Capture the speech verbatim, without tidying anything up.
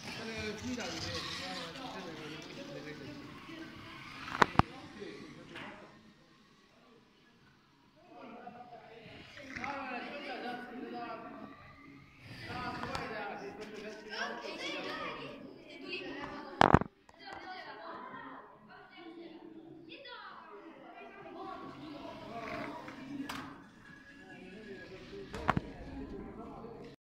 这个披萨里面，你看这个。